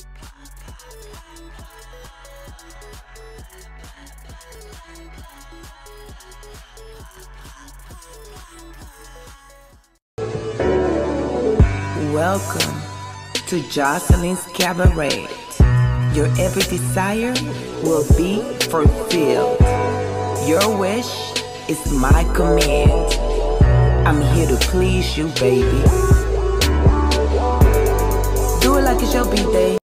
Welcome to Jocelyn's Cabaret. Your every desire will be fulfilled. Your wish is my command. I'm here to please you, baby. Do it like it's your birthday.